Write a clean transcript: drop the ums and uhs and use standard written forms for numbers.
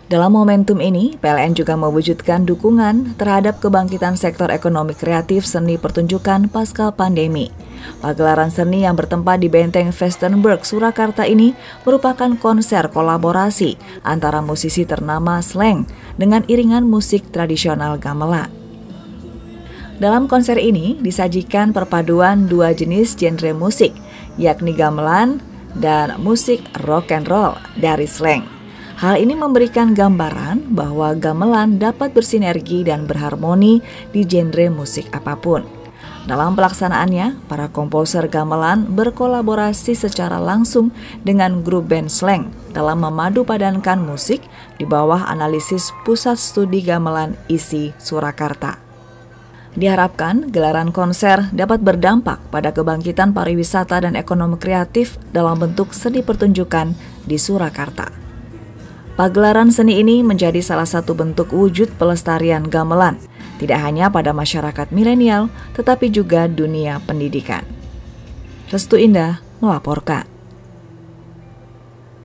Dalam momentum ini, PLN juga mewujudkan dukungan terhadap kebangkitan sektor ekonomi kreatif seni pertunjukan pasca pandemi. Pagelaran seni yang bertempat di Benteng Vestenberg, Surakarta ini merupakan konser kolaborasi antara musisi ternama Slank dengan iringan musik tradisional gamelan. Dalam konser ini disajikan perpaduan dua jenis genre musik, yakni gamelan dan musik rock and roll dari Slank. Hal ini memberikan gambaran bahwa gamelan dapat bersinergi dan berharmoni di genre musik apapun. Dalam pelaksanaannya, para komposer gamelan berkolaborasi secara langsung dengan grup band Slank dalam memadu padankan musik di bawah analisis Pusat Studi Gamelan ISI Surakarta. Diharapkan gelaran konser dapat berdampak pada kebangkitan pariwisata dan ekonomi kreatif dalam bentuk seni pertunjukan di Surakarta. Pagelaran seni ini menjadi salah satu bentuk wujud pelestarian gamelan, tidak hanya pada masyarakat milenial, tetapi juga dunia pendidikan. Restu Indah melaporkan.